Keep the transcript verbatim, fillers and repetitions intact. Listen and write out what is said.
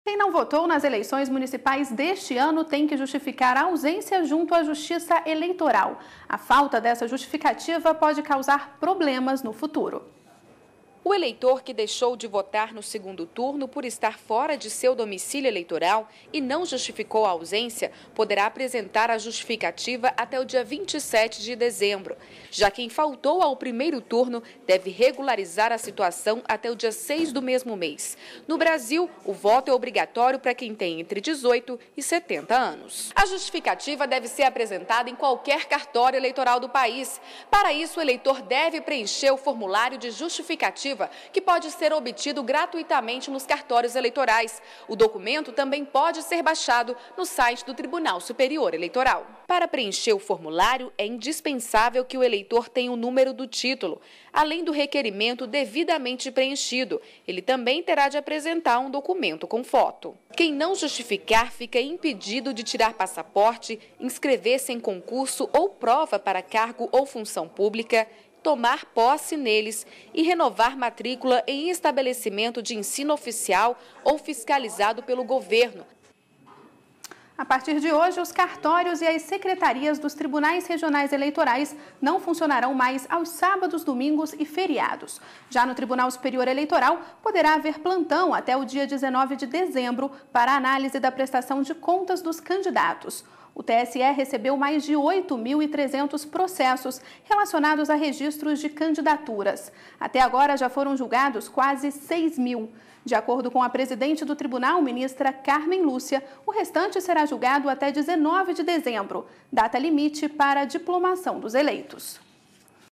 Quem não votou nas eleições municipais deste ano tem que justificar a ausência junto à Justiça Eleitoral. A falta dessa justificativa pode causar problemas no futuro. O eleitor que deixou de votar no segundo turno por estar fora de seu domicílio eleitoral e não justificou a ausência, poderá apresentar a justificativa até o dia vinte e sete de dezembro. Já quem faltou ao primeiro turno deve regularizar a situação até o dia seis do mesmo mês. No Brasil, o voto é obrigatório para quem tem entre dezoito e setenta anos. A justificativa deve ser apresentada em qualquer cartório eleitoral do país. Para isso, o eleitor deve preencher o formulário de justificativa, que pode ser obtido gratuitamente nos cartórios eleitorais. O documento também pode ser baixado no site do Tribunal Superior Eleitoral. Para preencher o formulário, é indispensável que o eleitor tenha o número do título, além do requerimento devidamente preenchido. Ele também terá de apresentar um documento com foto. Quem não justificar fica impedido de tirar passaporte, inscrever-se em concurso ou prova para cargo ou função pública, tomar posse neles e renovar matrícula em estabelecimento de ensino oficial ou fiscalizado pelo governo. A partir de hoje, os cartórios e as secretarias dos tribunais regionais eleitorais não funcionarão mais aos sábados, domingos e feriados. Já no Tribunal Superior Eleitoral, poderá haver plantão até o dia dezenove de dezembro para a análise da prestação de contas dos candidatos. O T S E recebeu mais de oito mil e trezentos processos relacionados a registros de candidaturas. Até agora já foram julgados quase seis mil. De acordo com a presidente do tribunal, ministra Carmen Lúcia, o restante será julgado até dezenove de dezembro, data limite para a diplomação dos eleitos.